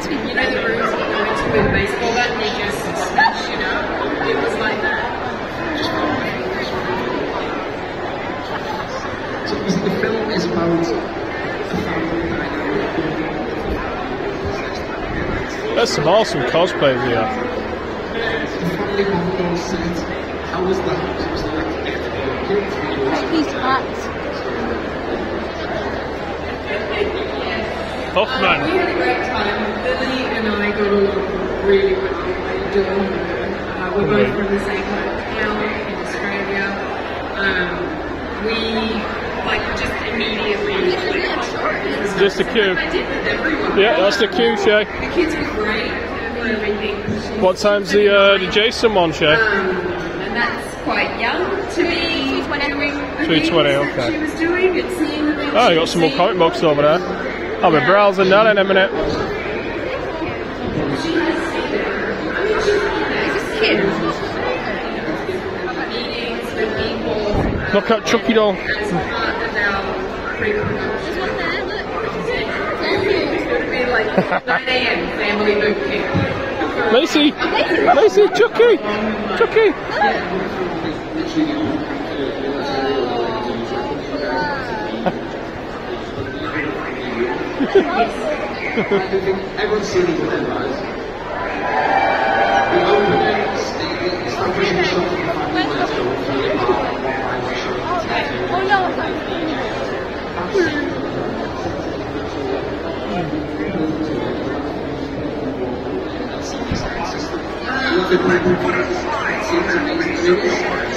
You know the rooms you go into with baseball bat and you just smash it up? It was like that. So the film is about There's some awesome cosplays here. How was that? These hats. Hoffman. We had a great time. Lily and I got along really well. We're both from the same hometown in Australia. We just immediately Just the cue. I did with everyone. Yeah, that's the cue, Shay. The kids were great for everything. What time's the Jason one, Shay? And that's quite young to be doing the 2:20, things that okay. she was doing and seeing the things Oh, she you got was some more seeing. comic books over there. I'll be browsing that in a minute. Look at Chucky Doll. Macy! Macy! Chucky! Chucky! Everyone's seen these then, right? The opening, it's like pushing yourself to the final